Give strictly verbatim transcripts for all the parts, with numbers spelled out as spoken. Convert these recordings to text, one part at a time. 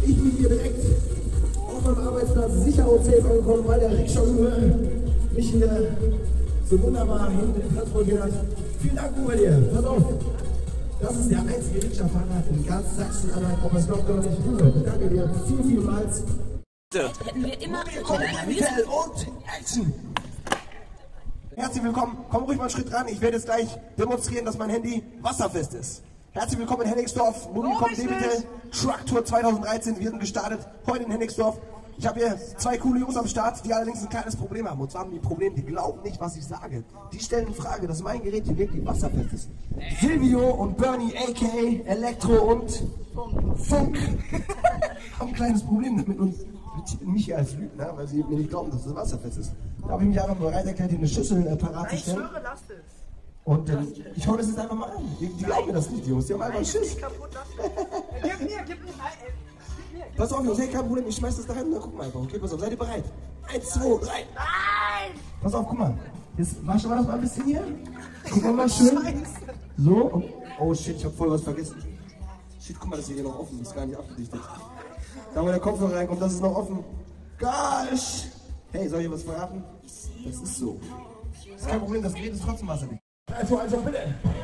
Ich bin hier direkt auf meinem Arbeitsplatz sicher und safe angekommen, weil der Rikscha-Uwe mich hier so wunderbar hinten transportiert hat. Vielen Dank, Uwe, dir. Pass auf. Das ist der einzige Rikscha-Fahrer in ganz Sachsen-Anhalt. Ob es noch gar nicht Uwe. Ich danke dir viel, vielmals. Hätten wir immer und Action! Herzlich willkommen. Komm ruhig mal einen Schritt ran. Ich werde jetzt gleich demonstrieren, dass mein Handy wasserfest ist. Herzlich willkommen in Hennigsdorf. Mobilcom Debitel Truck Tour zweitausenddreizehn. Wir sind gestartet heute in Hennigsdorf. Ich habe hier zwei coole Jungs am Start, die allerdings ein kleines Problem haben. Und zwar haben die Problem, die glauben nicht, was ich sage. Die stellen in Frage, dass mein Gerät hier wirklich wasserfest ist. Silvio und Bernie, aka Elektro und Funk, haben ein kleines Problem damit und mich hier als Lügner, weil sie mir nicht glauben, dass das wasserfest ist. Da habe ich mich einfach bereit erklärt, hier eine Schüssel äh, parat zu stellen. Ich schwöre, lass es. Und ähm, ich hau das jetzt einfach mal an. Die, die glauben mir das nicht, die Jungs. Die haben einfach einen Schiss. Kaputt, lass es. Gib mir, gib mir, ey. Pass auf, Jungs, hey, kein Problem, ich schmeiß das da rein und dann gucken wir einfach. Okay, pass auf, seid ihr bereit? Eins, zwei, drei. Nein! Pass auf, guck mal. Jetzt waschen wir das mal ein bisschen hier. Guck mal schön. So. Und, oh shit, ich hab voll was vergessen. Shit, guck mal, das ist hier noch offen. Das ist gar nicht abgedichtet. Da wo der Kopfhörer reinkommt, das ist noch offen. Gosh! Hey, soll ich was verraten? Das ist so. Das ist kein Problem, das Gerät ist trotzdem wasserdicht. Also, also bitte!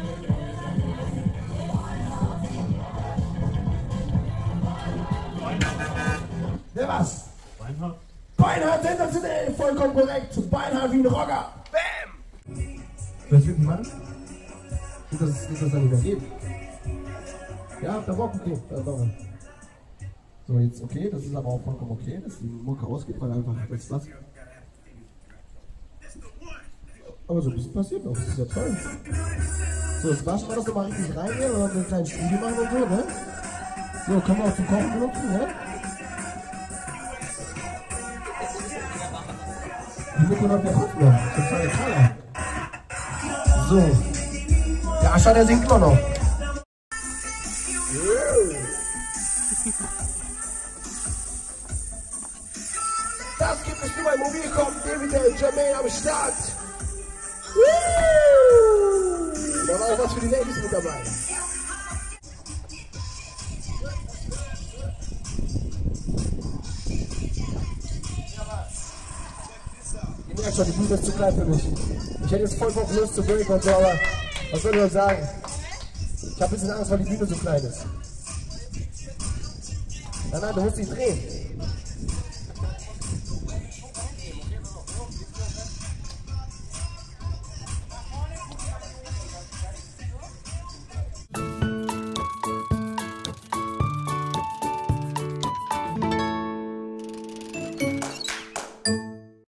Wer was? Beinhard. Beinhard, sensationell, vollkommen korrekt. Beinhard wie ein Rocker. Bam! Was wird ein Mann? Wird das, wird das dann übergeben? Ja, habt ihr Bock? Okay, da ist er. So, jetzt okay, das ist aber auch vollkommen okay, dass die Mucke ausgeht, weil einfach das was. Aber so ein bisschen passiert noch, das ist ja toll. So, jetzt waschen wir das nochmal richtig rein hier, und einen kleinen Studie machen und so, ne? So, können wir auch zum Kochen benutzen, ne? Die Mucke läuft ja auch noch, total Knaller. So. Der Ascher, der singt immer noch. Das gibt es nur bei Mobilcom Debitel Jermaine am Start. Woo! Da war auch was für die Ladies mit dabei. Ihr merkt schon, die Bühne ist zu klein für mich. Ich hätte jetzt voll Bock Lust zu breaken und so, aber was soll ich euch sagen? Ich habe ein bisschen Angst, weil die Bühne so klein ist. Nein, nein, du musst dich drehen.